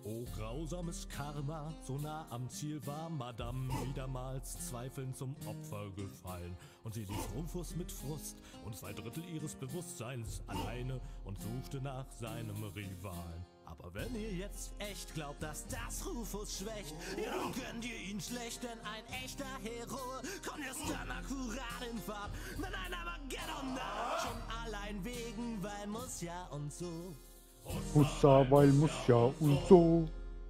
Oh, grausames Karma, so nah am Ziel war Madame wiedermals zweifelnd zum Opfer gefallen. Und sie ließ Rufus mit Frust und 2/3 ihres Bewusstseins alleine und suchte nach seinem Rivalen. Aber wenn ihr jetzt echt glaubt, dass das Rufus schwächt, ja, dann gönnt ihr ihn schlecht, denn ein echter Hero kommt erst dann akkurat in Fahrt, wenn ein Armageddon naht. Schon allein wegen, weil muss ja und so. Hussa, weil muss ja und so.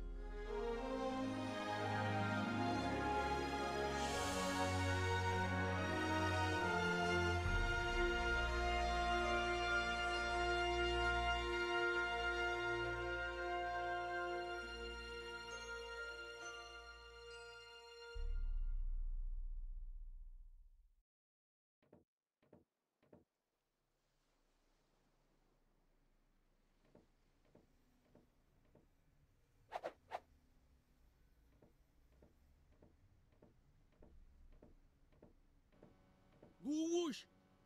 Gurusch!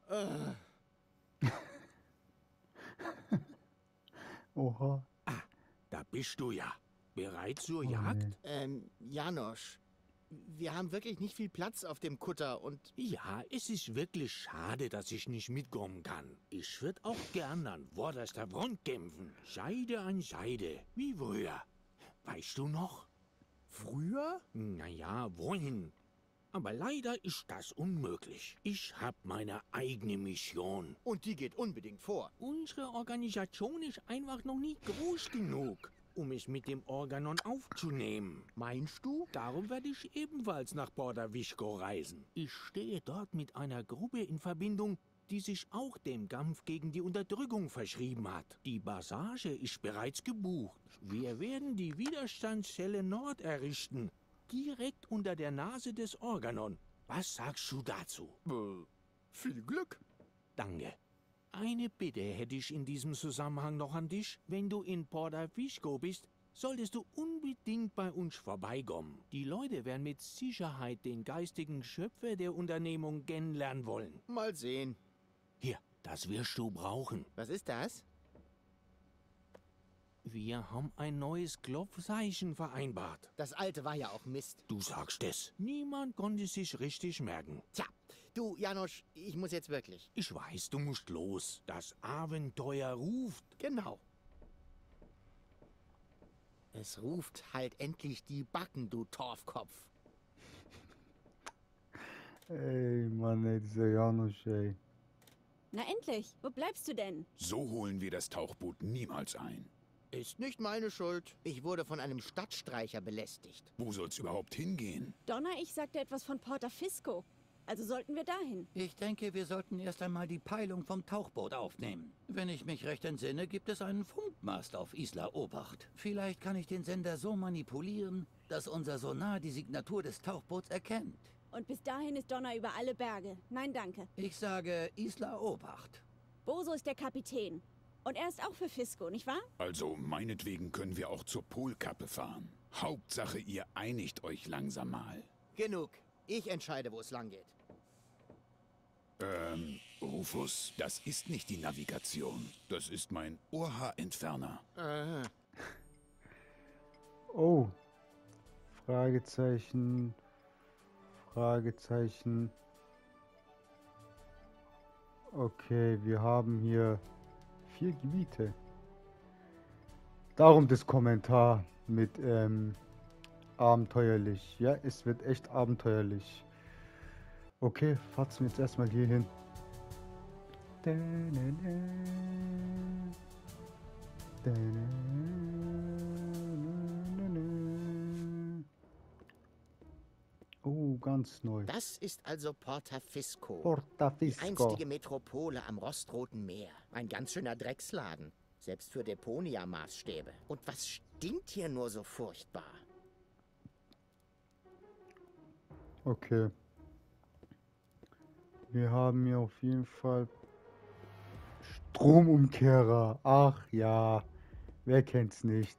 Oha. Da bist du ja. Bereit zur Oh, Jagd? nee. Janosch, wir haben wirklich nicht viel Platz auf dem Kutter und Ja, es ist wirklich schade, dass ich nicht mitkommen kann. Ich würde auch gern an vorderster Front kämpfen. Seite an Seite, wie früher. Weißt du noch? früher? Naja, wohin? Aber leider ist das unmöglich. Ich habe meine eigene Mission. Und die geht unbedingt vor. Unsere Organisation ist einfach noch nie groß genug, um es mit dem Organon aufzunehmen. Meinst du? Darum werde ich ebenfalls nach Porta-Vishko reisen. Ich stehe dort mit einer Gruppe in Verbindung, die sich auch dem Kampf gegen die Unterdrückung verschrieben hat. Die Passage ist bereits gebucht. Wir werden die Widerstandszelle Nord errichten, direkt unter der Nase des Organon. Was sagst du dazu? Viel Glück. Danke. Eine Bitte hätte ich in diesem Zusammenhang noch an dich. Wenn du in Porta-Vishko bist, solltest du unbedingt bei uns vorbeikommen. Die Leute werden mit Sicherheit den geistigen Schöpfer der Unternehmung kennenlernen wollen. Mal sehen. Hier, das wirst du brauchen. Was ist das? Wir haben ein neues Klopfzeichen vereinbart. Das alte war ja auch Mist. Du sagst es. Niemand konnte sich richtig merken. Tja, du, Janosch, ich muss jetzt wirklich. Ich weiß, du musst los. Das Abenteuer ruft. Genau. Es ruft halt endlich die Backen, du Torfkopf. Ey, Mann, ey, dieser Janusz, ey. Na endlich, wo bleibst du denn? So holen wir das Tauchboot niemals ein. Ist nicht meine Schuld. Ich wurde von einem Stadtstreicher belästigt. Wo soll's überhaupt hingehen? Donner, ich sagte etwas von Porta Fisco. Also sollten wir dahin. Ich denke, wir sollten erst einmal die Peilung vom Tauchboot aufnehmen. Wenn ich mich recht entsinne, gibt es einen Funkmast auf Isla Obacht. Vielleicht kann ich den Sender so manipulieren, dass unser Sonar die Signatur des Tauchboots erkennt. Und bis dahin ist Donner über alle Berge. Nein, danke. Ich sage Isla Obacht. Boso ist der Kapitän. Und er ist auch für Fisco, nicht wahr? Also meinetwegen können wir auch zur Polkappe fahren. Hauptsache, ihr einigt euch langsam mal. Genug. Ich entscheide, wo es lang geht. Rufus, das ist nicht die Navigation. Das ist mein Ohrhaarentferner. Oh. Fragezeichen. Fragezeichen. Okay, wir haben hier 4 Gebiete. Darum das Kommentar mit abenteuerlich. Ja, es wird echt abenteuerlich. Okay, fahren wir jetzt erstmal hier hin. Oh, ganz neu. Das ist also Porta Fisco. Porta Die Fisco. einstige Metropole am rostroten Meer. Ein ganz schöner Drecksladen. Selbst für Deponia-Maßstäbe. Und was stinkt hier nur so furchtbar? Okay. Wir haben hier auf jeden Fall Stromumkehrer. Ach ja, wer kennt's nicht?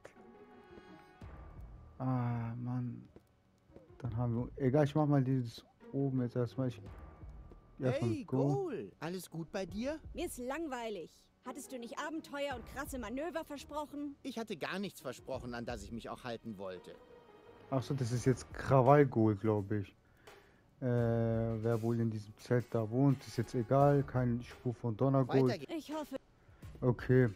Ah, Mann. Dann haben wir... Egal, ich mach mal dieses oben jetzt erstmal. Erstmal Hey, go. Goal! Alles gut bei dir? Mir ist langweilig. Hattest du nicht Abenteuer und krasse Manöver versprochen? Ich hatte gar nichts versprochen, an das ich mich auch halten wollte. Achso, das ist jetzt Krawall Ghoul, glaube ich. Wer wohl in diesem Zelt da wohnt, ist jetzt egal. Keine Spur von Donnergold. Weiter geht's. Ich hoffe. Okay.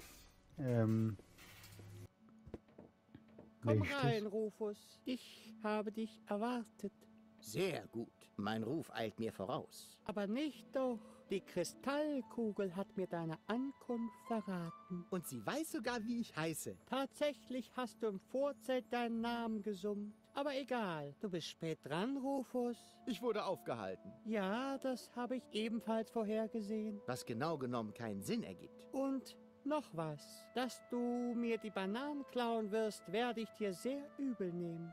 Komm richtig. rein, Rufus. Ich habe dich erwartet. Sehr gut. Mein Ruf eilt mir voraus. Aber nicht doch. Die Kristallkugel hat mir deine Ankunft verraten. Und sie weiß sogar, wie ich heiße. Tatsächlich hast du im Vorzelt deinen Namen gesummt. Aber egal, du bist spät dran, Rufus. Ich wurde aufgehalten. Ja, das habe ich ebenfalls vorhergesehen. Was genau genommen keinen Sinn ergibt. Und noch was. Dass du mir die Bananen klauen wirst, werde ich dir sehr übel nehmen.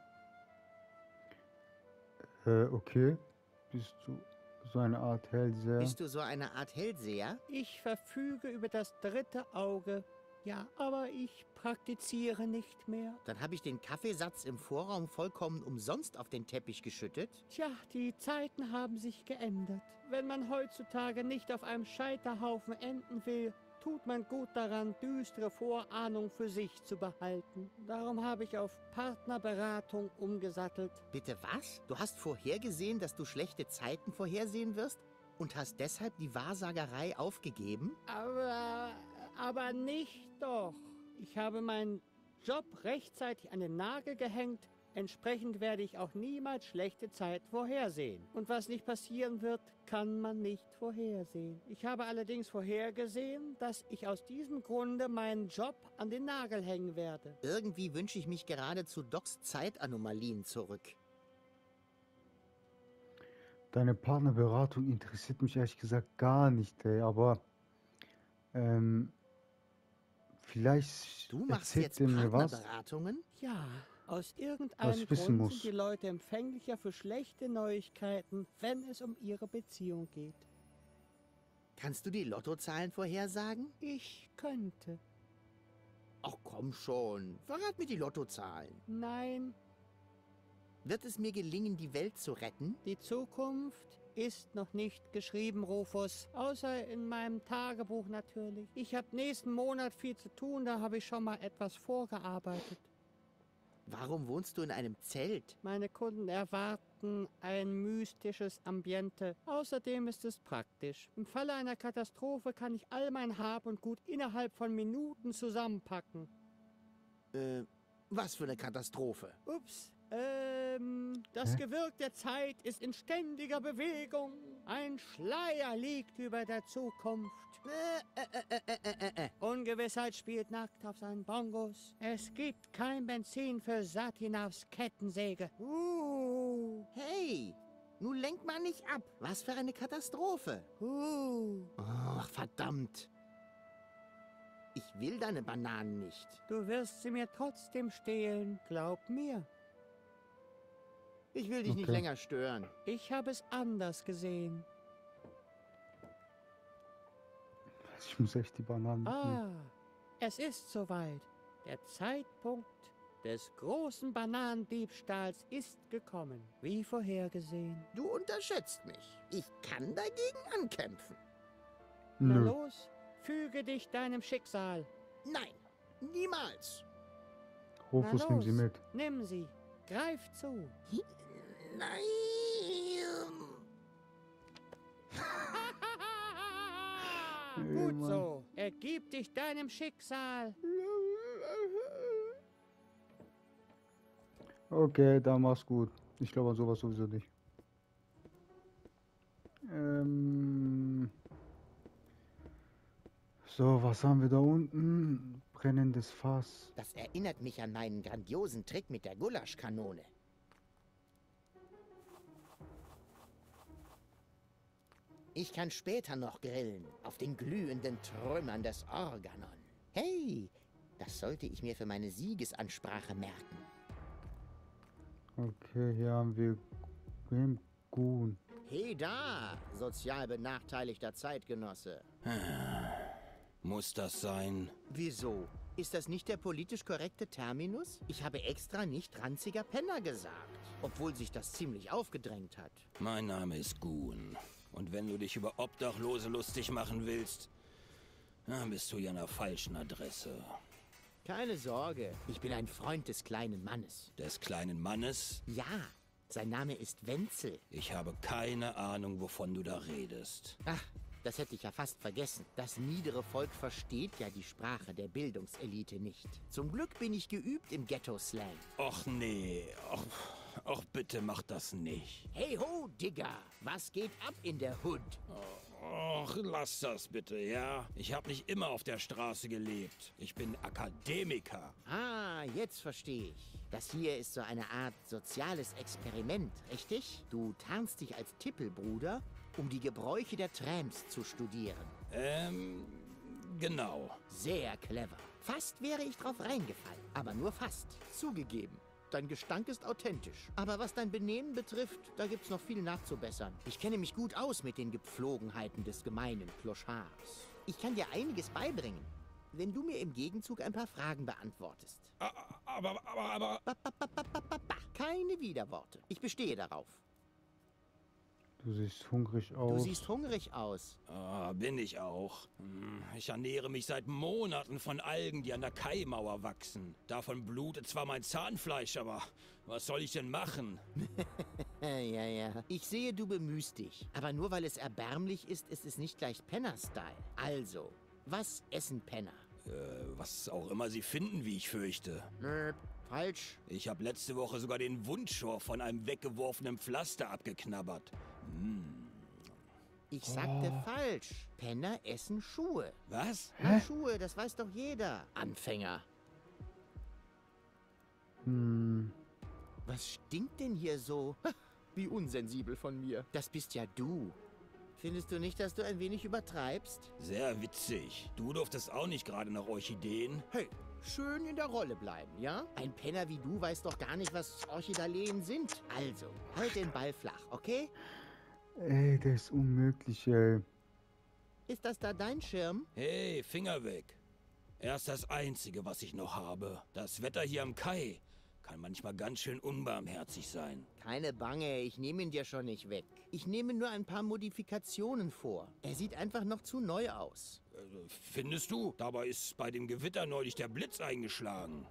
Okay. Bist du so eine Art Hellseher? Bist du so eine Art Hellseher? Ich verfüge über das dritte Auge. Ja, aber ich praktiziere nicht mehr. Dann habe ich den Kaffeesatz im Vorraum vollkommen umsonst auf den Teppich geschüttet. Tja, die Zeiten haben sich geändert. Wenn man heutzutage nicht auf einem Scheiterhaufen enden will, tut man gut daran, düstere Vorahnung für sich zu behalten. Darum habe ich auf Partnerberatung umgesattelt. Bitte was? Du hast vorhergesehen, dass du schlechte Zeiten vorhersehen wirst und hast deshalb die Wahrsagerei aufgegeben? Aber nicht doch. Ich habe meinen Job rechtzeitig an den Nagel gehängt. Entsprechend werde ich auch niemals schlechte Zeiten vorhersehen. Und was nicht passieren wird, kann man nicht vorhersehen. Ich habe allerdings vorhergesehen, dass ich aus diesem Grunde meinen Job an den Nagel hängen werde. Irgendwie wünsche ich mich gerade zu Docs Zeitanomalien zurück. Deine Partnerberatung interessiert mich ehrlich gesagt gar nicht, ey. Aber vielleicht Du machst erzählt jetzt ihr mir was. Partnerberatungen? Ja, aus Was irgendeinem ich wissen Grund muss. sind die Leute empfänglicher für schlechte Neuigkeiten, wenn es um ihre Beziehung geht. Kannst du die Lottozahlen vorhersagen? Ich könnte. Ach komm schon, verrat mir die Lottozahlen. Nein, Wird es mir gelingen, die Welt zu retten? die Zukunft ist noch nicht geschrieben, Rufus. Außer in meinem Tagebuch natürlich. Ich habe nächsten Monat viel zu tun, da habe ich schon mal etwas vorgearbeitet. Warum wohnst du in einem Zelt? Meine Kunden erwarten ein mystisches Ambiente. Außerdem ist es praktisch. Im Falle einer Katastrophe kann ich all mein Hab und Gut innerhalb von Minuten zusammenpacken. Was für eine Katastrophe. Ups. Das Gewirk der Zeit ist in ständiger Bewegung. Ein Schleier liegt über der Zukunft. Ungewissheit spielt nackt auf seinen Bongos. Es gibt kein Benzin für Satinovs Kettensäge. Hey, nun lenk mal nicht ab. Was für eine Katastrophe. Ach, verdammt. Ich will deine Bananen nicht. Du wirst sie mir trotzdem stehlen, glaub mir. Ich will dich nicht Okay. länger stören. Ich habe es anders gesehen. Ich muss echt die Bananen mitnehmen. Es ist soweit. Der Zeitpunkt des großen Bananendiebstahls ist gekommen, wie vorhergesehen. Du unterschätzt mich. Ich kann dagegen ankämpfen. Na Nö. los, füge dich deinem Schicksal. Nein, niemals. Rufus, Na nimm sie los, mit. Nimm sie, greif zu. Nein. Gut Mann. so, ergib dich deinem Schicksal. Okay, dann mach's gut. Ich glaube an sowas sowieso nicht. So, was haben wir da unten? Brennendes Fass. Das erinnert mich an meinen grandiosen Trick mit der Gulaschkanone. Ich kann später noch grillen, auf den glühenden Trümmern des Organon. Hey, das sollte ich mir für meine Siegesansprache merken. Okay, hier haben wir Grimgun. Hey da, sozial benachteiligter Zeitgenosse. Muss das sein? Wieso? Ist das nicht der politisch korrekte Terminus? Ich habe extra nicht ranziger Penner gesagt, obwohl sich das ziemlich aufgedrängt hat. Mein Name ist Gun. Und wenn du dich über Obdachlose lustig machen willst, Dann bist du ja an der falschen Adresse. Keine Sorge, ich bin ein Freund des kleinen Mannes. Des kleinen Mannes? Ja, sein Name ist Wenzel. Ich habe keine Ahnung, wovon du da redest. Ach, das hätte ich ja fast vergessen. Das niedere Volk versteht ja die Sprache der Bildungselite nicht. Zum Glück bin ich geübt im Ghetto-Slang. Och nee, och bitte mach das nicht. Hey ho, Digger, was geht ab in der Hood? Och, lass das bitte, ja? Ich habe nicht immer auf der Straße gelebt. Ich bin Akademiker. Ah, jetzt verstehe ich. Das hier ist so eine Art soziales Experiment, richtig? Du tarnst dich als Tippelbruder, um die Gebräuche der Tramps zu studieren. Genau. Sehr clever. Fast wäre ich drauf reingefallen, aber nur fast. Zugegeben. Dein Gestank ist authentisch. Aber was dein Benehmen betrifft, da gibt's noch viel nachzubessern. Ich kenne mich gut aus mit den Gepflogenheiten des gemeinen Clochards. Ich kann dir einiges beibringen, wenn du mir im Gegenzug ein paar Fragen beantwortest. Aber... Keine Widerworte. Ich bestehe darauf. Du siehst hungrig aus. Du siehst hungrig aus. Bin ich auch. Ich ernähre mich seit Monaten von Algen, die an der Kaimauer wachsen. Davon blutet zwar mein Zahnfleisch, aber was soll ich denn machen? Ja. Ich sehe, du bemühst dich. Aber nur weil es erbärmlich ist, ist es nicht gleich Penner-Style. Also, was essen Penner? Was auch immer sie finden, wie ich fürchte. Nö, falsch. Ich habe letzte Woche sogar den Wundschor von einem weggeworfenen Pflaster abgeknabbert. Ich sagte falsch. Penner essen Schuhe. Was? Na, Schuhe, das weiß doch jeder. Anfänger. Was stinkt denn hier so? Wie unsensibel von mir. Das bist ja du. Findest du nicht, dass du ein wenig übertreibst? Sehr witzig. Du durftest auch nicht gerade nach Orchideen. Hey, schön in der Rolle bleiben, ja? Ein Penner wie du weiß doch gar nicht, was Orchidaleen sind. Also, halt den Ball flach, okay? Ey, das ist unmöglich, ey. Ist das da dein Schirm? Hey, Finger weg. Er ist das Einzige, was ich noch habe. Das Wetter hier am Kai kann manchmal ganz schön unbarmherzig sein. Keine Bange, ich nehme ihn dir schon nicht weg. Ich nehme nur ein paar Modifikationen vor. Er sieht einfach noch zu neu aus. Findest du? Dabei ist bei dem Gewitter neulich der Blitz eingeschlagen.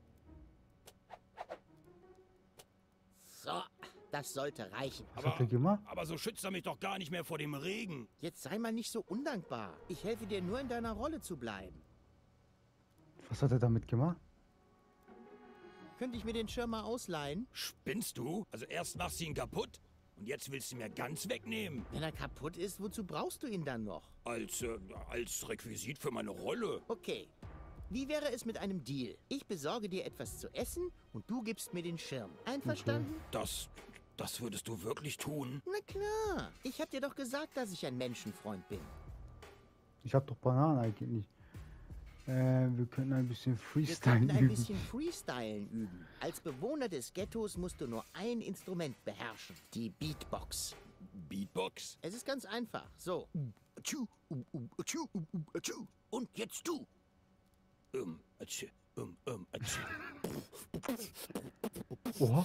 So, das sollte reichen. Was hat er gemacht? Aber so schützt er mich doch gar nicht mehr vor dem Regen. Jetzt sei mal nicht so undankbar. Ich helfe dir nur in deiner Rolle zu bleiben. Was hat er damit gemacht? Könnte ich mir den Schirm mal ausleihen? Spinnst du? Also erst machst du ihn kaputt und jetzt willst du ihn mir ganz wegnehmen. Wenn er kaputt ist, wozu brauchst du ihn dann noch? Als Requisit für meine Rolle. Okay. Wie wäre es mit einem Deal? Ich besorge dir etwas zu essen und du gibst mir den Schirm. Einverstanden? Das würdest du wirklich tun? Na klar. Ich hab dir doch gesagt, dass ich ein Menschenfreund bin. Ich hab doch Bananen eigentlich. Wir können ein bisschen Wir Freestyle könnten ein üben. bisschen Freestylen üben. Als Bewohner des Ghettos musst du nur ein Instrument beherrschen. Die Beatbox. Beatbox? Es ist ganz einfach. So. Und jetzt du. Oha.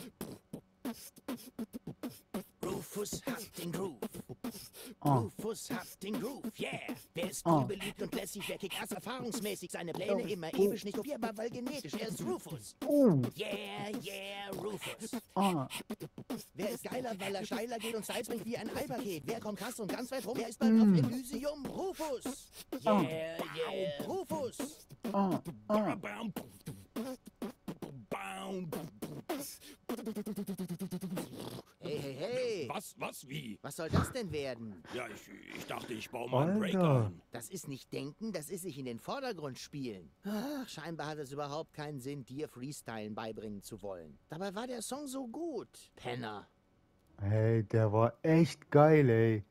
Rufus hat den Groove. Rufus hat den Groove, yeah. Wer ist cool, beliebt und lässig, wer kickt erst erfahrungsmäßig seine Pläne immer ewig nicht kopierbar, weil genetisch. Er ist Rufus. Yeah, Rufus. Wer ist geiler, weil er steiler geht und Styles bringt wie ein Eipaket? Wer kommt krass und ganz weit rum? Wer ist bald auf Elysium? Rufus. Yeah, Rufus. Hey. Was, wie? Was soll das denn werden? Ja, ich dachte, ich baue mal einen Break Alter. ein. Das ist nicht denken, das ist sich in den Vordergrund spielen. Ach, scheinbar hat es überhaupt keinen Sinn, dir Freestylen beibringen zu wollen. Dabei war der Song so gut. Penner. Hey, der war echt geil, ey.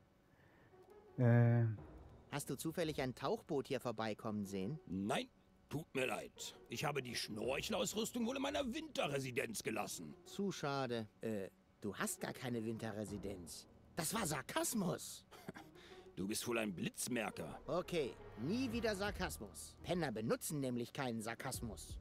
Hast du zufällig ein Tauchboot hier vorbeikommen sehen? Nein, tut mir leid. Ich habe die Schnorchelausrüstung wohl in meiner Winterresidenz gelassen. Zu schade. Du hast gar keine Winterresidenz. Das war Sarkasmus. Du bist wohl ein Blitzmerker. Okay, nie wieder Sarkasmus. Penner benutzen nämlich keinen Sarkasmus.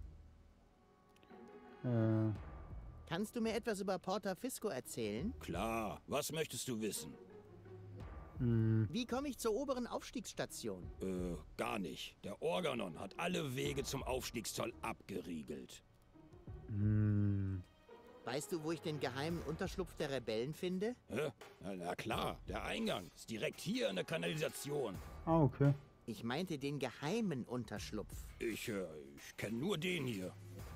Kannst du mir etwas über Porta Fisco erzählen? Klar, was möchtest du wissen? Wie komme ich zur oberen Aufstiegsstation? Gar nicht. Der Organon hat alle Wege zum Aufstiegszoll abgeriegelt. Weißt du, wo ich den geheimen Unterschlupf der Rebellen finde? Hä? Na klar, der Eingang ist direkt hier in der Kanalisation. Ah, okay. Ich meinte den geheimen Unterschlupf. Ich kenne nur den hier.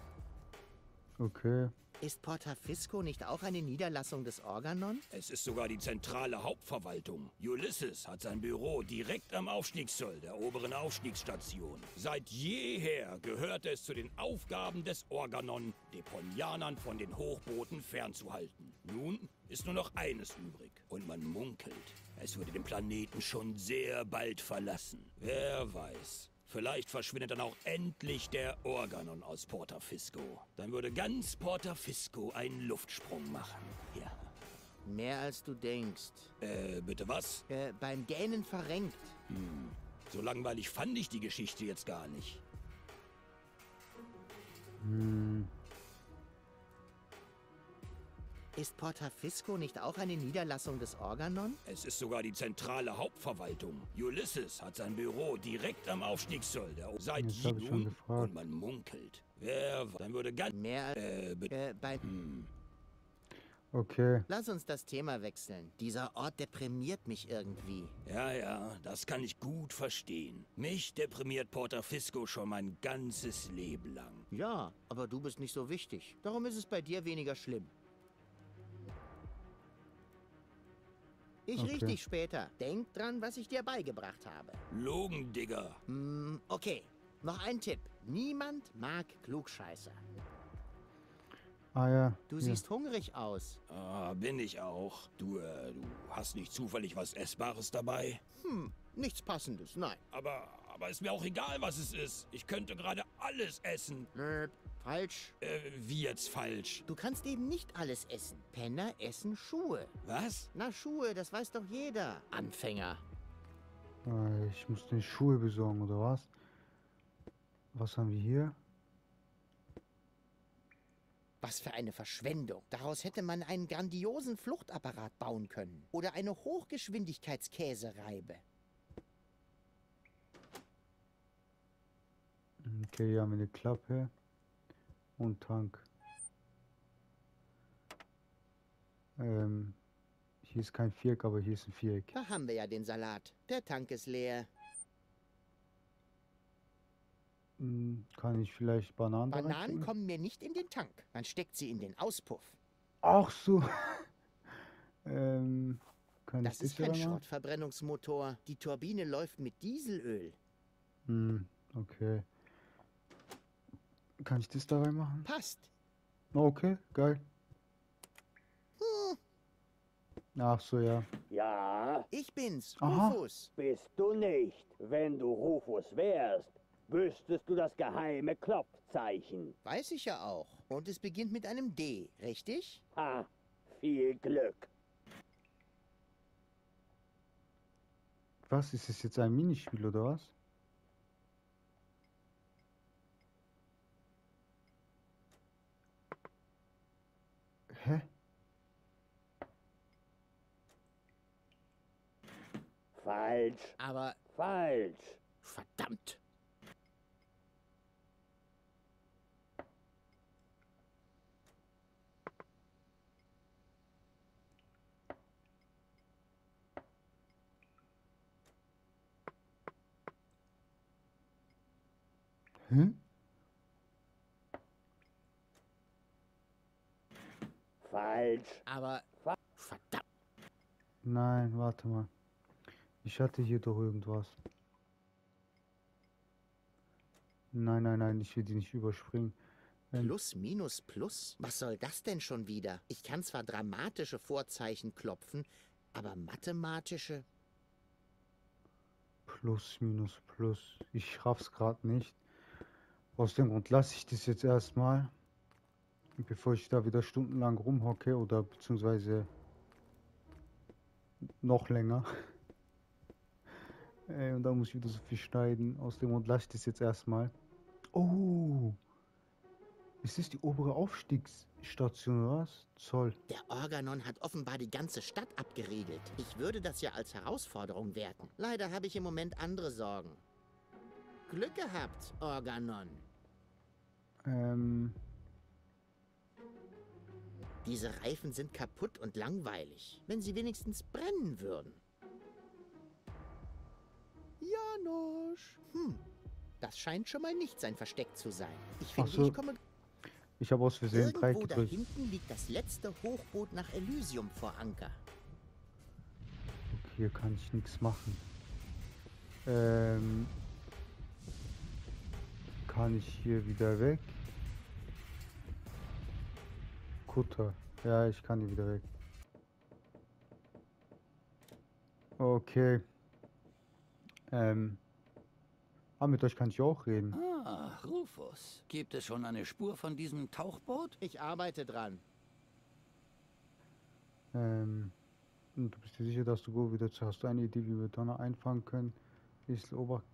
Okay. Ist Porta Fisco nicht auch eine Niederlassung des Organon? Es ist sogar die zentrale Hauptverwaltung. Ulysses hat sein Büro direkt am Aufstiegszoll, der oberen Aufstiegsstation. Seit jeher gehört es zu den Aufgaben des Organon, Deponianern von den Hochbooten fernzuhalten. Nun ist nur noch eines übrig. Und man munkelt, es würde den Planeten schon sehr bald verlassen. Wer weiß. Vielleicht verschwindet dann auch endlich der Organon aus Porta Fisco. Dann würde ganz Porta Fisco einen Luftsprung machen. Ja. Mehr als du denkst. Bitte was? Beim Gähnen verrenkt. So langweilig fand ich die Geschichte jetzt gar nicht. Ist Porta Fisco nicht auch eine Niederlassung des Organon? Es ist sogar die zentrale Hauptverwaltung. Ulysses hat sein Büro direkt am Aufstiegszoll. Seit Das hab ich schon nun gefragt. und man munkelt. Dann würde ganz... Mehr Okay. Lass uns das Thema wechseln. Dieser Ort deprimiert mich irgendwie. Ja, das kann ich gut verstehen. Mich deprimiert Porta Fisco schon mein ganzes Leben lang. Ja, aber du bist nicht so wichtig. Darum ist es bei dir weniger schlimm. Ich riech dich später. Denk dran, was ich dir beigebracht habe. Logen, Digger. Okay, noch ein Tipp. Niemand mag Klugscheißer. Ah ja. Du siehst hungrig aus. Bin ich auch. Du hast nicht zufällig was Essbares dabei? Nichts Passendes, nein. Aber ist mir auch egal, was es ist. Ich könnte gerade alles essen. Falsch. Wie jetzt falsch? Du kannst eben nicht alles essen. Penner essen Schuhe. Was? Na, Schuhe, das weiß doch jeder. Anfänger. Ich muss den Schuhe besorgen, oder was? Was haben wir hier? Was für eine Verschwendung. Daraus hätte man einen grandiosen Fluchtapparat bauen können. Oder eine Hochgeschwindigkeitskäsereibe. Okay, hier haben wir eine Klappe. Und Tank. Hier ist kein Viereck, aber hier ist ein Viereck. Da haben wir ja den Salat. Der Tank ist leer. Kann ich vielleicht Bananen da Bananen reinstecken? kommen mir nicht in den Tank. Man steckt sie in den Auspuff. Ach so. Kann Das ich ist kein hier reinmachen? Schrottverbrennungsmotor. Die Turbine läuft mit Dieselöl. Okay. Kann ich das da reinmachen? Passt. Okay, geil. Ach so, ja. Ja, Ich bin's, Aha. Rufus. bist du nicht. Wenn du Rufus wärst, wüsstest du das geheime Klopfzeichen. Weiß ich ja auch. Und es beginnt mit einem D, richtig? Ha, viel Glück. Was, ist es jetzt ein Minispiel oder was? Hä? Falsch, Aber falsch. verdammt. Hm? Falsch. Aber verdammt. Nein, warte mal. Ich hatte hier doch irgendwas. Nein, ich will die nicht überspringen. Plus, minus, plus? Was soll das denn schon wieder? Ich kann zwar dramatische Vorzeichen klopfen, aber mathematische? Plus, minus, plus. Ich raff's gerade nicht. Aus dem Grund lasse ich das jetzt erstmal. Bevor ich da wieder stundenlang rumhocke oder beziehungsweise noch länger. Und da muss ich wieder so viel schneiden. Aus dem Grund lasse ich das jetzt erstmal. Oh! Ist das die obere Aufstiegsstation oder was? Zoll. Der Organon hat offenbar die ganze Stadt abgeriegelt. Ich würde das ja als Herausforderung werten. Leider habe ich im Moment andere Sorgen. Glück gehabt, Organon. Diese Reifen sind kaputt und langweilig. Wenn sie wenigstens brennen würden. Janosch. Das scheint schon mal nicht sein Versteck zu sein. Ich finde, so. ich komme... Ich habe aus Versehen 3 Irgendwo da gedrückt. hinten liegt das letzte Hochboot nach Elysium vor Anker. Okay, hier kann ich nichts machen. Kann ich hier wieder weg? Kutter. Ja, ich kann hier wieder weg. Okay. Mit euch kann ich auch reden. Ah, Rufus. Gibt es schon eine Spur von diesem Tauchboot? Ich arbeite dran. Und du bist dir sicher, dass du Go wieder zu hast? Du eine Idee, wie wir Donner einfangen können? Ich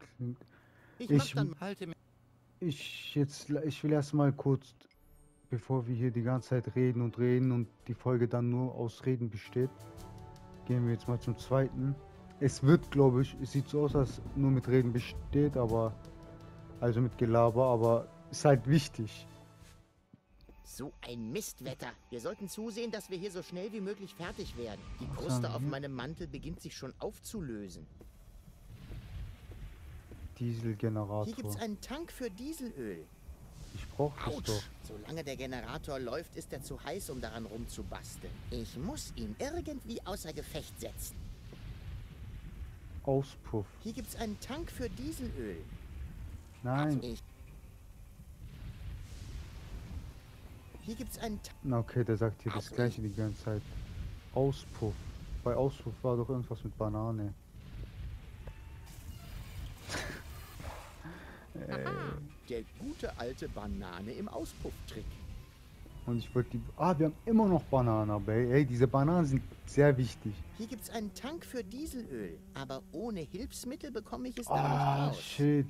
will erstmal kurz, bevor wir hier die ganze Zeit reden und die Folge dann nur aus Reden besteht, gehen wir jetzt mal zum zweiten. Es wird, glaube ich, es sieht so aus, als nur mit Reden besteht, aber also mit Gelaber, aber ist halt wichtig. So ein Mistwetter. Wir sollten zusehen, dass wir hier so schnell wie möglich fertig werden. Die Was Kruste haben auf wir? meinem Mantel beginnt sich schon aufzulösen. Dieselgenerator. Hier gibt's einen Tank für Dieselöl. Ich brauche das Autsch! doch. Solange der Generator läuft, ist er zu heiß, um daran rumzubasteln. Ich muss ihn irgendwie außer Gefecht setzen. Auspuff. Hier gibt's einen Tank für Dieselöl. Nein. Hier gibt's einen Tank. Na okay, der sagt hier das gleiche die ganze Zeit. Auspuff. Bei Auspuff war doch irgendwas mit Banane. Der gute alte Banane im Auspufftrick. Und ich wollte die... wir haben immer noch Bananen, aber ey, diese Bananen sind sehr wichtig. Hier gibt's einen Tank für Dieselöl. Aber ohne Hilfsmittel bekomme ich es da nicht raus. Shit.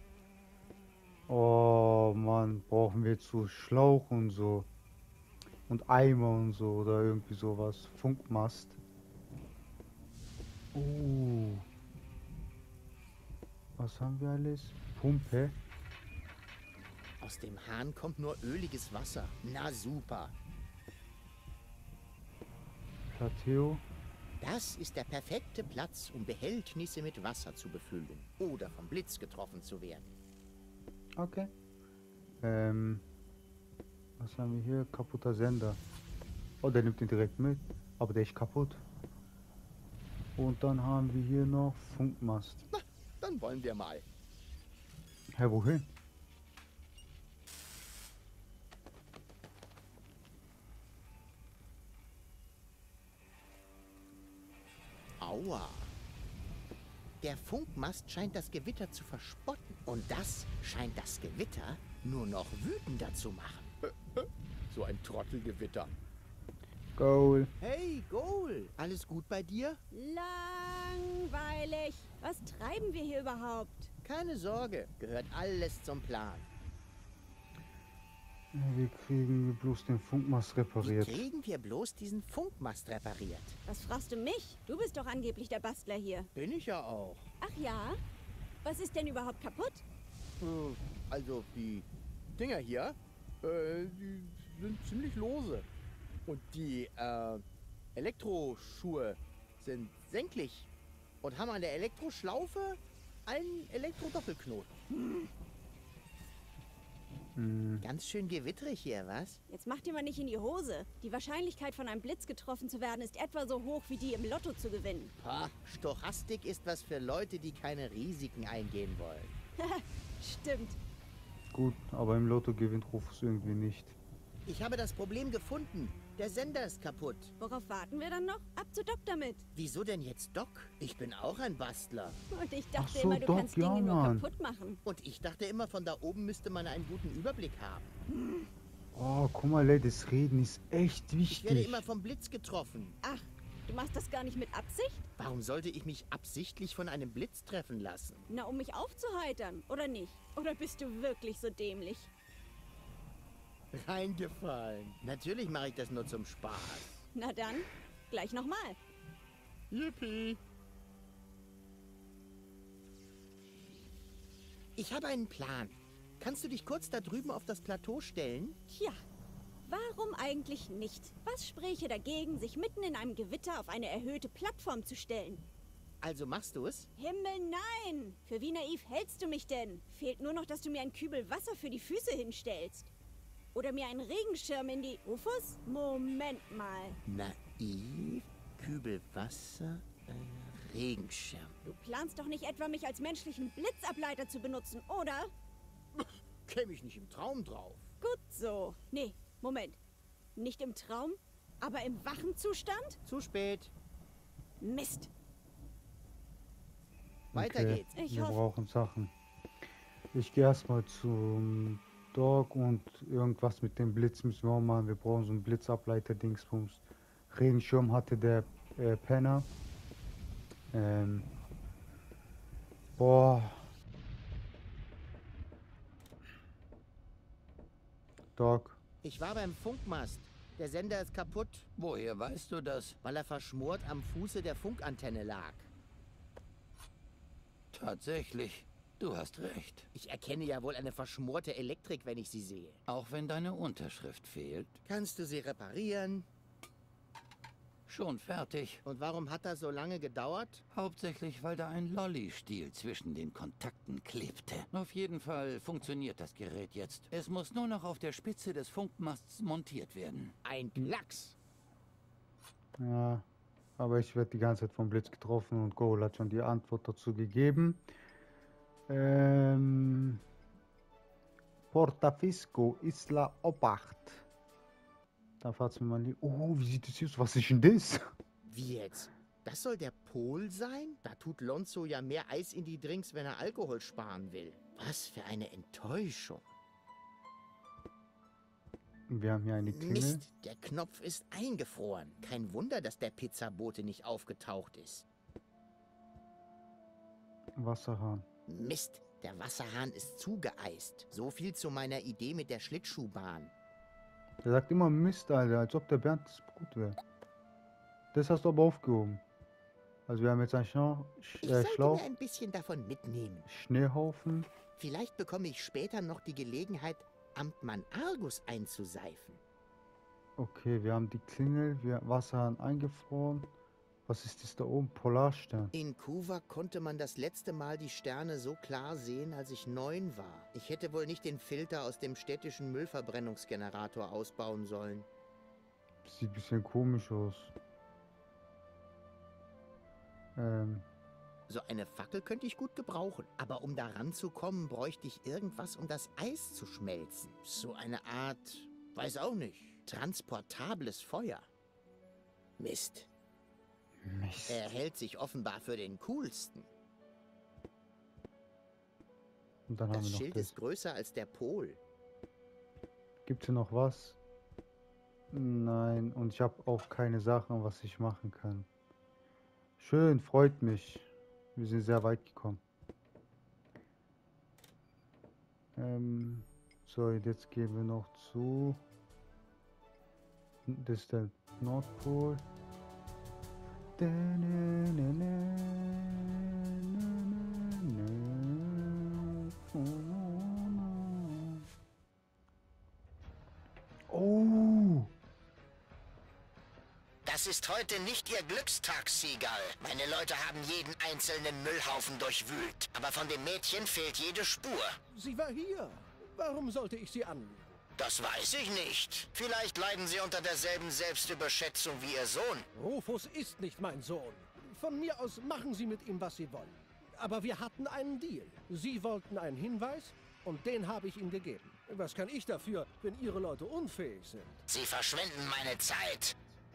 Oh Mann, brauchen wir jetzt so Schlauch und so. Und Eimer und so oder irgendwie sowas. Funkmast. Was haben wir alles? Pumpe. Aus dem Hahn kommt nur öliges Wasser. Na super. Plateo. Das ist der perfekte Platz, um Behältnisse mit Wasser zu befüllen. Oder vom Blitz getroffen zu werden. Okay. Was haben wir hier? Kaputter Sender. Oh, der nimmt ihn direkt mit. Aber der ist kaputt. Und dann haben wir hier noch Funkmast. Na, dann wollen wir mal. Hä, wohin? Aua. Der Funkmast scheint das Gewitter zu verspotten. Und das scheint das Gewitter nur noch wütender zu machen. So ein Trottelgewitter. Goal. Hey, Goal. Alles gut bei dir? Langweilig. Was treiben wir hier überhaupt? Keine Sorge, gehört alles zum Plan. Wir kriegen bloß den Funkmast Wie repariert. kriegen wir bloß diesen Funkmast repariert? Was fragst du mich? Du bist doch angeblich der Bastler hier. Bin ich ja auch. Ach ja? Was ist denn überhaupt kaputt? Also die Dinger hier, die sind ziemlich lose. Und die Elektroschuhe sind senklich und haben an der Elektroschlaufe einen Elektrodoppelknoten. Ganz schön gewitterig hier, was? Jetzt mach dir mal nicht in die Hose. Die Wahrscheinlichkeit, von einem Blitz getroffen zu werden, ist etwa so hoch wie die im Lotto zu gewinnen. Pah, Stochastik ist was für Leute, die keine Risiken eingehen wollen. Stimmt. Gut, aber im Lotto gewinnt Rufus irgendwie nicht. Ich habe das Problem gefunden. Der Sender ist kaputt. Worauf warten wir dann noch? Ab zu Doc damit. Wieso denn jetzt Doc? Ich bin auch ein Bastler. Und ich dachte Ach so, immer, du Doc, kannst ja, Dinge nur Mann. kaputt machen. Und ich dachte immer, von da oben müsste man einen guten Überblick haben. Oh, guck mal, ey, das Reden ist echt Ich werde wichtig. immer vom Blitz getroffen. Ach, du machst das gar nicht mit Absicht? Warum sollte ich mich absichtlich von einem Blitz treffen lassen? Na, um mich aufzuheitern, oder nicht? Oder bist du wirklich so dämlich? Reingefallen. Natürlich mache ich das nur zum Spaß. Na dann, gleich nochmal. Yippie. Ich habe einen Plan. Kannst du dich kurz da drüben auf das Plateau stellen? Tja, warum eigentlich nicht? Was spräche dagegen, sich mitten in einem Gewitter auf eine erhöhte Plattform zu stellen? Also machst du es? Himmel, nein! Für wie naiv hältst du mich denn? Fehlt nur noch, dass du mir einen Kübel Wasser für die Füße hinstellst. Oder mir einen Regenschirm in die... Rufus? Moment mal. Naiv, Kübel Wasser, Regenschirm. Du planst doch nicht etwa, mich als menschlichen Blitzableiter zu benutzen, oder? Käme ich nicht im Traum drauf. Gut so. Nee, Moment. Nicht im Traum, aber im wachen Zustand? Zu spät. Mist. Weiter Okay, geht's. Ich wir hoffe... brauchen Sachen. Ich gehe erstmal zum Dog und irgendwas mit dem Blitz müssen wir auch machen. Wir brauchen so einen Blitzableiter-Dingsbums. Regenschirm hatte der Penner. Boah. Dog. Ich war beim Funkmast. Der Sender ist kaputt, Woher weißt du das? weil er verschmort am Fuße der Funkantenne lag. Tatsächlich, du hast recht. Ich erkenne ja wohl eine verschmorte Elektrik, wenn ich sie sehe. Auch wenn deine Unterschrift fehlt. Kannst du sie reparieren? Schon fertig. Und warum hat das so lange gedauert? Hauptsächlich, weil da ein Lolli-Stiel zwischen den Kontakten klebte. Auf jeden Fall funktioniert das Gerät jetzt. Es muss nur noch auf der Spitze des Funkmasts montiert werden. Ein Klacks. Ja, aber ich werde die ganze Zeit vom Blitz getroffen und Goal hat schon die Antwort dazu gegeben. Portafisco, Isla Obacht. Da fahrt's mir mal nie. Oh, wie sieht das hier aus? Was ist denn das? Wie jetzt? Das soll der Pol sein? Da tut Lonzo ja mehr Eis in die Drinks, wenn er Alkohol sparen will. Was für eine Enttäuschung. Wir haben hier eine Klingel. Mist, der Knopf ist eingefroren. Kein Wunder, dass der Pizzabote nicht aufgetaucht ist. Wasserhahn. Mist, der Wasserhahn ist zugeeist. So viel zu meiner Idee mit der Schlittschuhbahn. Der sagt immer Mist, Alter, als ob der Bernd das gut wäre. Das hast du aber aufgehoben. Also wir haben jetzt einen Ich sollte Schlauch, mir ein bisschen davon mitnehmen. Schneehaufen. Vielleicht bekomme ich später noch die Gelegenheit, Amtmann Argus einzuseifen. Okay, wir haben die Klingel, Wasserhahn eingefroren. Was ist das da oben? Polarstern. In Kuwa konnte man das letzte Mal die Sterne so klar sehen, als ich 9 war. Ich hätte wohl nicht den Filter aus dem städtischen Müllverbrennungsgenerator ausbauen sollen. Sieht ein bisschen komisch aus. So eine Fackel könnte ich gut gebrauchen. Aber um da ranzukommen, bräuchte ich irgendwas, um das Eis zu schmelzen. So eine Art, weiß auch nicht, transportables Feuer. Mist. Er hält sich offenbar für den coolsten. Und dann haben Das wir noch Schild das. ist größer als der Pol. Gibt es hier noch was? Nein, und ich habe auch keine Sachen, was ich machen kann. Schön, freut mich. Wir sind sehr weit gekommen. So, jetzt gehen wir noch zu. Das ist der Nordpol. Oh! Das ist heute nicht Ihr Glückstag, Seagull. Meine Leute haben jeden einzelnen Müllhaufen durchwühlt. Aber von dem Mädchen fehlt jede Spur. Sie war hier. Warum sollte ich sie anlügen? Das weiß ich nicht. Vielleicht leiden Sie unter derselben Selbstüberschätzung wie Ihr Sohn. Rufus ist nicht mein Sohn. Von mir aus machen Sie mit ihm, was Sie wollen. Aber wir hatten einen Deal. Sie wollten einen Hinweis und den habe ich ihm gegeben. Was kann ich dafür, wenn Ihre Leute unfähig sind? Sie verschwenden meine Zeit.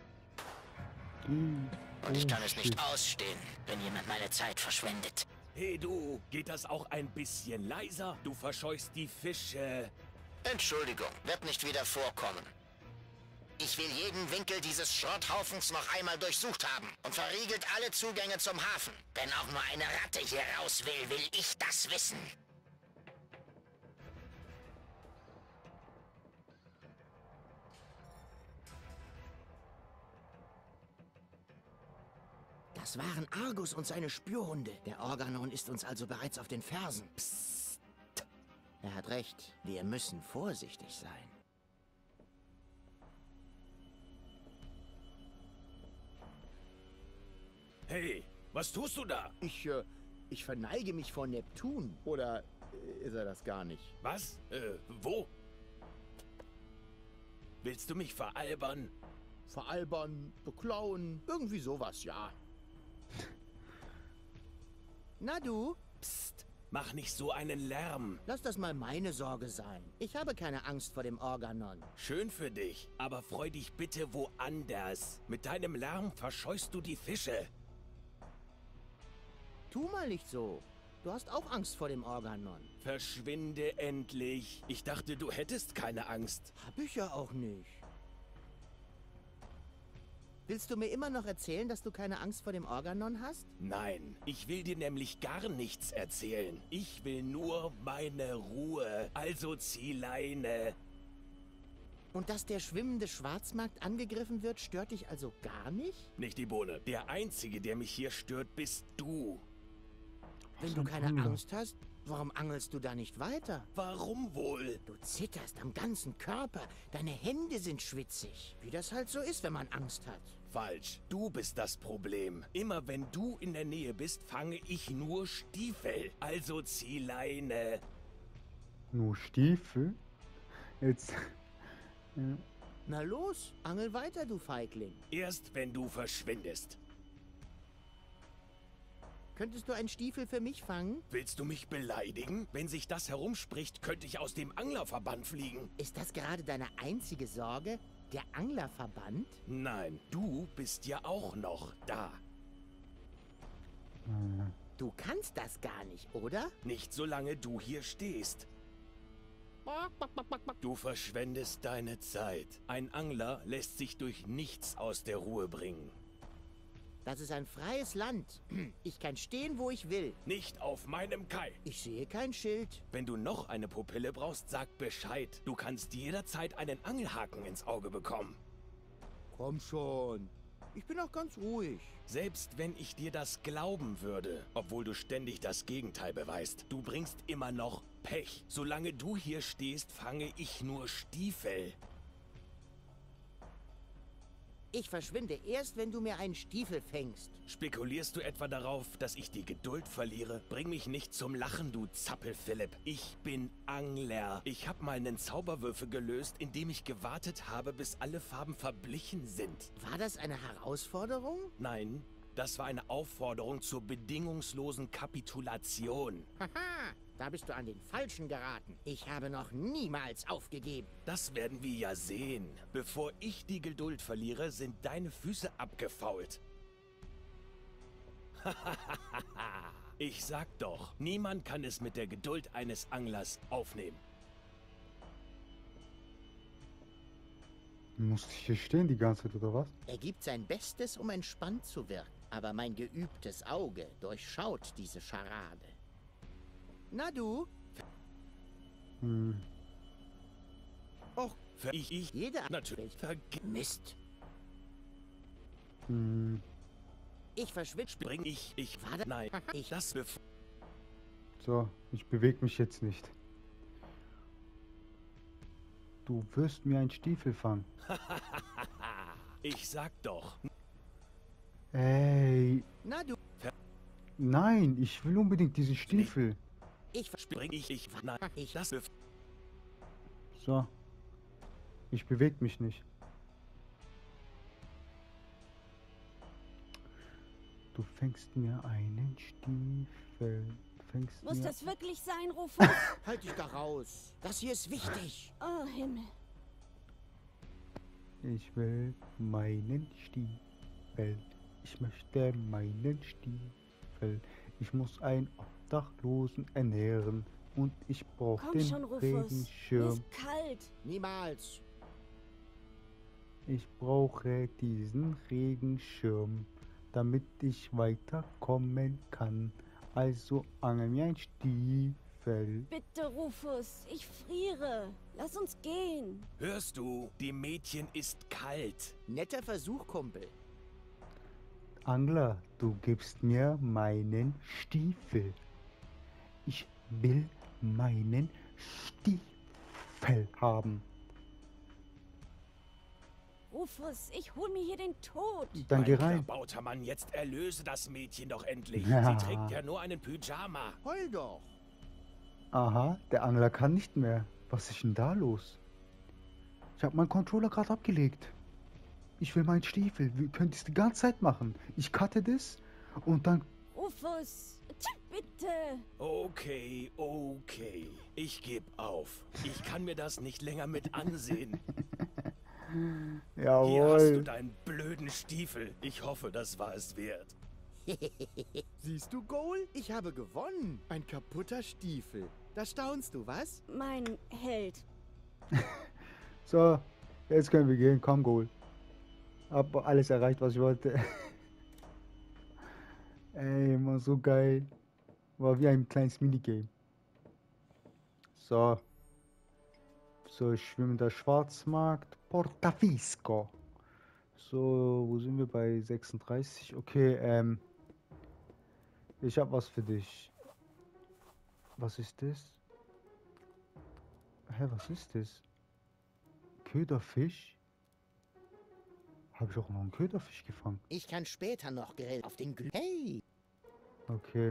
Und ich kann es nicht ausstehen, wenn jemand meine Zeit verschwendet. Hey du, geht das auch ein bisschen leiser? Du verscheuchst die Fische. Entschuldigung, wird nicht wieder vorkommen. Ich will jeden Winkel dieses Schrotthaufens noch einmal durchsucht haben und verriegelt alle Zugänge zum Hafen. Wenn auch nur eine Ratte hier raus will, will ich das wissen. Das waren Argus und seine Spürhunde. Der Organon ist uns also bereits auf den Fersen. Psst. Er hat recht. Wir müssen vorsichtig sein. Hey, was tust du da? Ich verneige mich vor Neptun. Oder ist er das gar nicht? Was? Wo? Willst du mich veralbern? Veralbern, beklauen, irgendwie sowas, ja. Na du? Psst, mach nicht so einen Lärm. Lass das mal meine Sorge sein. Ich habe keine Angst vor dem Organon. Schön für dich, aber freu dich bitte woanders. Mit deinem Lärm verscheust du die Fische. Tu mal nicht so. Du hast auch Angst vor dem Organon. Verschwinde endlich. Ich dachte, du hättest keine Angst. Hab ich ja auch nicht. Willst du mir immer noch erzählen, dass du keine Angst vor dem Organon hast? Nein, ich will dir nämlich gar nichts erzählen. Ich will nur meine Ruhe. Also zieh Leine. Und dass der schwimmende Schwarzmarkt angegriffen wird, stört dich also gar nicht? Nicht die Bohne. Der Einzige, der mich hier stört, bist du. Wenn du keine Angst hast, warum angelst du da nicht weiter? Warum wohl? Du zitterst am ganzen Körper. Deine Hände sind schwitzig. Wie das halt so ist, wenn man Angst hat. Falsch. Du bist das Problem. Immer wenn du in der Nähe bist, fange ich nur Stiefel. Also zieh Leine. Nur Stiefel? Jetzt... ja. Na los, angel weiter, du Feigling. Erst wenn du verschwindest. Könntest du einen Stiefel für mich fangen? Willst du mich beleidigen? Wenn sich das herumspricht, könnte ich aus dem Anglerverband fliegen. Ist das gerade deine einzige Sorge? Der Anglerverband? Nein, du bist ja auch noch da. Du kannst das gar nicht, oder? Nicht solange du hier stehst. Du verschwendest deine Zeit. Ein Angler lässt sich durch nichts aus der Ruhe bringen. Das ist ein freies Land. Ich kann stehen, wo ich will. Nicht auf meinem Kai. Ich sehe kein Schild. Wenn du noch eine Pupille brauchst, sag Bescheid. Du kannst jederzeit einen Angelhaken ins Auge bekommen. Komm schon. Ich bin auch ganz ruhig. Selbst wenn ich dir das glauben würde, obwohl du ständig das Gegenteil beweist, du bringst immer noch Pech. Solange du hier stehst, fange ich nur Stiefel. Ich verschwinde erst, wenn du mir einen Stiefel fängst. Spekulierst du etwa darauf, dass ich die Geduld verliere? Bring mich nicht zum Lachen, du Zappel-Philipp. Ich bin Angler. Ich habe mal einen Zauberwürfel gelöst, indem ich gewartet habe, bis alle Farben verblichen sind. War das eine Herausforderung? Nein, das war eine Aufforderung zur bedingungslosen Kapitulation. Haha, da bist du an den Falschen geraten. Ich habe noch niemals aufgegeben. Das werden wir ja sehen. Bevor ich die Geduld verliere, sind deine Füße abgefault. Ich sag doch, niemand kann es mit der Geduld eines Anglers aufnehmen. Muss ich hier stehen die ganze Zeit, oder was? Er gibt sein Bestes, um entspannt zu wirken. Aber mein geübtes Auge durchschaut diese Scharade. Na du? Och, ich. Jeder natürlich. Mist. Ich verschwinde. Spring ich warte. Nein, ich lasse. So, ich bewege mich jetzt nicht. Du wirst mir einen Stiefel fangen. Ich sag doch. Ey. Na du? Nein, ich will unbedingt diese Stiefel. Ich verspring nein, ich lasse. So. Ich bewege mich nicht. Du fängst mir einen Stiefel. Muss das wirklich sein, Rufus? Halt dich da raus. Das hier ist wichtig. Oh, Himmel. Ich will meinen Stiefel. Ich möchte meinen Stiefel. Ich muss einen Obdachlosen ernähren. Und ich brauche den schon, Rufus. Regenschirm. Ist kalt. Niemals. Ich brauche diesen Regenschirm, damit ich weiterkommen kann. Also angel mir ein Stiefel. Bitte, Rufus. Ich friere. Lass uns gehen. Hörst du? Dem Mädchen ist kalt. Netter Versuch, Kumpel. Angler, du gibst mir meinen Stiefel. Ich will meinen Stiefel haben. Rufus, ich hol mir hier den Tod. Dann geh Mein rein. klabauter Mann, jetzt erlöse das Mädchen doch endlich. Ja. Sie trägt ja nur einen Pyjama. Heul doch. Aha, der Angler kann nicht mehr. Was ist denn da los? Ich habe meinen Controller gerade abgelegt. Ich will meinen Stiefel. Wir können das die ganze Zeit machen. Ich cutte das und dann... Rufus, bitte. Okay, okay. Ich geb auf. Ich kann mir das nicht länger mit ansehen. Hier hast du Jawohl. deinen blöden Stiefel. Ich hoffe, das war es wert. Siehst du, Goal? Ich habe gewonnen. Ein kaputter Stiefel. Da staunst du, was? Mein Held. So, jetzt können wir gehen. Komm, Goal. Hab alles erreicht, was ich wollte. Ey, immer so geil. War wie ein kleines Minigame. So. So, ich schwimme der Schwarzmarkt. Portafisco. So, wo sind wir bei 36? Okay, ich hab was für dich. Was ist das? Hä, was ist das? Köderfisch? Habe ich auch noch einen Köderfisch gefangen? Ich kann später noch grillen auf den Hey! Okay.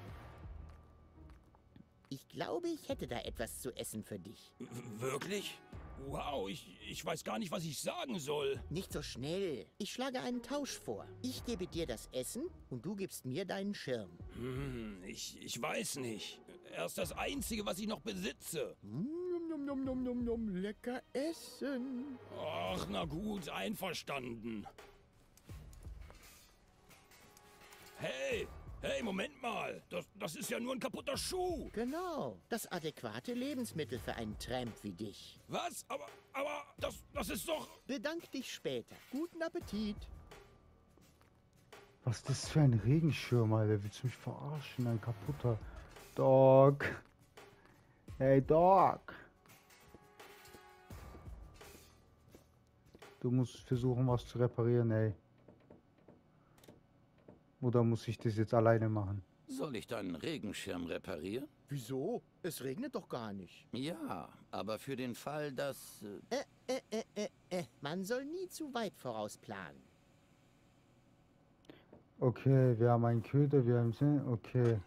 Ich glaube, ich hätte da etwas zu essen für dich. Wirklich? Wow, ich weiß gar nicht, was ich sagen soll. Nicht so schnell. Ich schlage einen Tausch vor. Ich gebe dir das Essen und du gibst mir deinen Schirm. Ich weiß nicht. Er ist das Einzige, was ich noch besitze. Lecker essen. Ach, na gut, einverstanden. Hey, Moment mal. Das ist ja nur ein kaputter Schuh. Genau. Das adäquate Lebensmittel für einen Tramp wie dich. Was? Aber das ist doch... Bedank dich später. Guten Appetit. Was ist das für ein Regenschirm, Alter? Willst du mich verarschen? Ein kaputter Dog. Hey, Dog. Du musst versuchen, was zu reparieren, ey. Oder muss ich das jetzt alleine machen? Soll ich deinen Regenschirm reparieren? Wieso? Es regnet doch gar nicht. Ja, aber für den Fall, dass... Man soll nie zu weit vorausplanen. Okay, wir haben einen Köder, wir haben... Okay.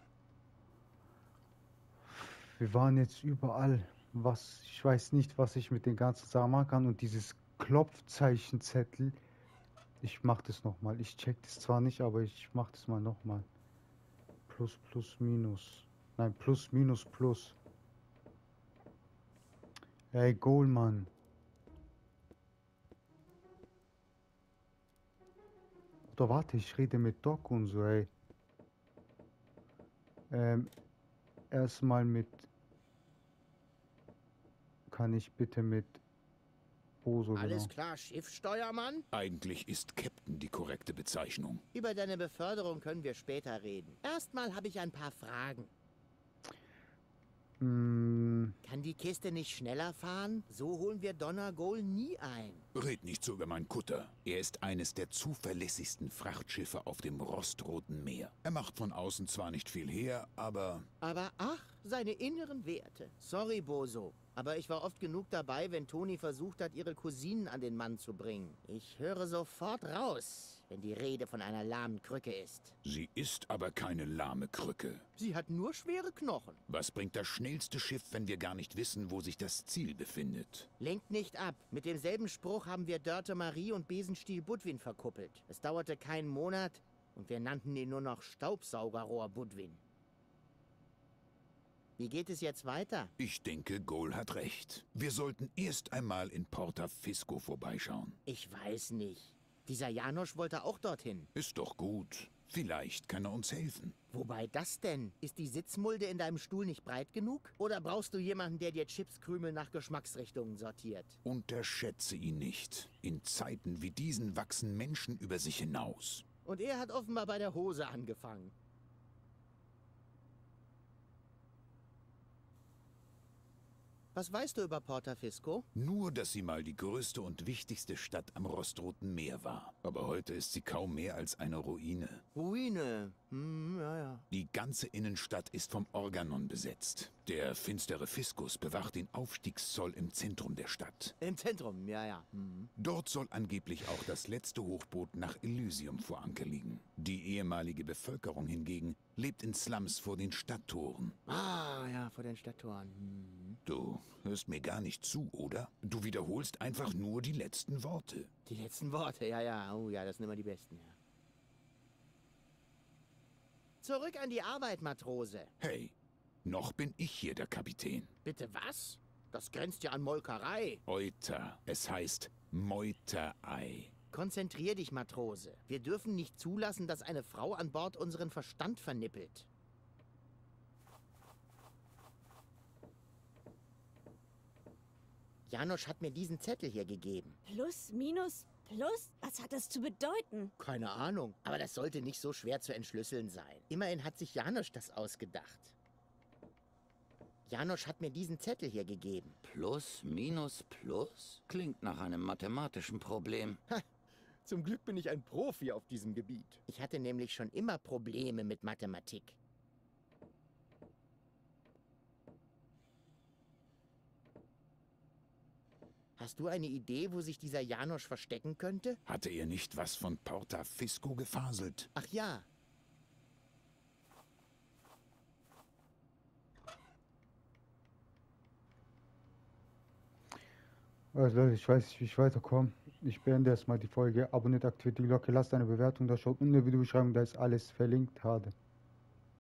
Wir waren jetzt überall. Ich weiß nicht, was ich mit den ganzen Sachen machen kann. Und dieses Klopfzeichenzettel... Ich mach das nochmal. Ich check das zwar nicht, aber ich mach das mal nochmal. Plus, plus, minus. Nein, plus, minus, plus. Ey, Goal, Mann. Oder warte, ich rede mit Doc und so, ey. Erstmal mit... Kann ich bitte mit... Boso, Alles genau. klar, Schiffssteuermann? Eigentlich ist Captain die korrekte Bezeichnung. Über deine Beförderung können wir später reden. Erstmal habe ich ein paar Fragen. Kann die Kiste nicht schneller fahren? So holen wir Donnergoal nie ein. Red nicht so über meinen Kutter. Er ist eines der zuverlässigsten Frachtschiffe auf dem rostroten Meer. Er macht von außen zwar nicht viel her, aber... Aber ach, seine inneren Werte. Sorry, Boso. Aber ich war oft genug dabei, wenn Toni versucht hat, ihre Cousinen an den Mann zu bringen. Ich höre sofort raus, wenn die Rede von einer lahmen Krücke ist. Sie ist aber keine lahme Krücke. Sie hat nur schwere Knochen. Was bringt das schnellste Schiff, wenn wir gar nicht wissen, wo sich das Ziel befindet? Lenkt nicht ab. Mit demselben Spruch haben wir Dörte Marie und Besenstiel Budwin verkuppelt. Es dauerte keinen Monat und wir nannten ihn nur noch Staubsaugerrohr Budwin. Wie geht es jetzt weiter? Ich denke, Goal hat recht. Wir sollten erst einmal in Portafisco vorbeischauen. Ich weiß nicht. Dieser Janosch wollte auch dorthin. Ist doch gut. Vielleicht kann er uns helfen. Wobei das denn? Ist die Sitzmulde in deinem Stuhl nicht breit genug? Oder brauchst du jemanden, der dir Chipskrümel nach Geschmacksrichtungen sortiert? Unterschätze ihn nicht. In Zeiten wie diesen wachsen Menschen über sich hinaus. Und er hat offenbar bei der Hose angefangen. Was weißt du über Porta Fisco? Nur, dass sie mal die größte und wichtigste Stadt am Rostroten Meer war. Aber heute ist sie kaum mehr als eine Ruine. Ruine? Ja. Die ganze Innenstadt ist vom Organon besetzt. Der finstere Fiskus bewacht den Aufstiegszoll im Zentrum der Stadt. Im Zentrum, ja. Dort soll angeblich auch das letzte Hochboot nach Elysium vor Anker liegen. Die ehemalige Bevölkerung hingegen lebt in Slums vor den Stadttoren. Ah, ja, vor den Stadttoren. Du hörst mir gar nicht zu, oder? Du wiederholst einfach nur die letzten Worte. Die letzten Worte, ja. Oh ja, das sind immer die besten, ja. Zurück an die Arbeit, Matrose. Hey, noch bin ich hier der Kapitän. Bitte was? Das grenzt ja an Molkerei. Euter, es heißt Meuterei. Konzentrier dich, Matrose. Wir dürfen nicht zulassen, dass eine Frau an Bord unseren Verstand vernippelt. Janosch hat mir diesen Zettel hier gegeben. Plus, minus, plus? Was hat das zu bedeuten? Keine Ahnung, aber das sollte nicht so schwer zu entschlüsseln sein. Immerhin hat sich Janosch das ausgedacht. Janosch hat mir diesen Zettel hier gegeben. Plus, minus, plus? Klingt nach einem mathematischen Problem. Zum Glück bin ich ein Profi auf diesem Gebiet. Ich hatte nämlich schon immer Probleme mit Mathematik. Hast du eine Idee, wo sich dieser Janosch verstecken könnte? Hatte er nicht was von Porta Fisco gefaselt? Ach ja. Also Leute, ich weiß nicht, wie ich weiterkomme. Ich beende erstmal die Folge. Abonniert, aktiviert die Glocke, lasst eine Bewertung da, schaut in der Videobeschreibung, da ist alles verlinkt. Hade.